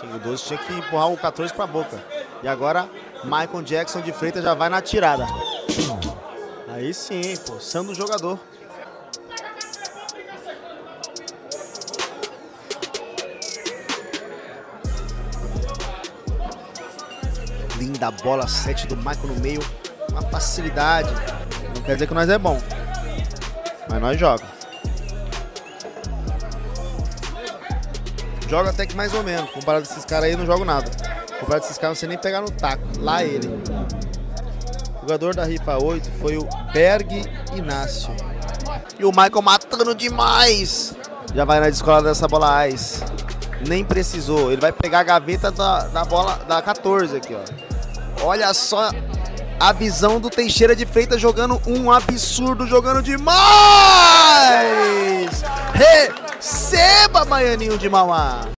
O 12 tinha que empurrar o 14 pra boca. E agora, Michael Jackson de Freitas já vai na tirada. Aí sim, forçando o jogador. Linda bola, 7 do Michael no meio. Uma facilidade. Não quer dizer que nós é bom, mas nós joga. Joga até que mais ou menos. Comparado a esses caras aí, não jogo nada. Comparado a esses caras, não sei nem pegar no taco. Lá ele. O jogador da rifa 8 foi o Berg Inácio. E o Michael matando demais. Já vai na descolada dessa bola Ice. Nem precisou. Ele vai pegar a gaveta da bola da 14 aqui, ó. Olha só a visão do Teixeira de Freitas jogando um absurdo, jogando demais! Receba, Baianinho de Mauá!